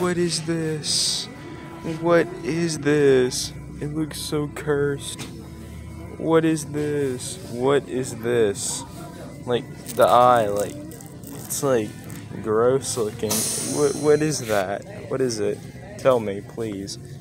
What is this? What is this? It looks so cursed. What is this? What is this? Like, the eye, like, it's like gross looking. What is that? What is it? Tell me, please.